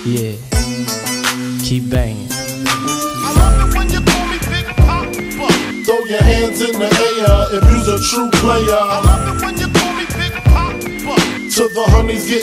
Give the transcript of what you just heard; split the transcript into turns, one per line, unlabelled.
Yeah, keep banging.
I love it when you call me Big Papa.
Throw your hands in the air if you's a true player.
I love it when you call me Big Papa.
To the honeys get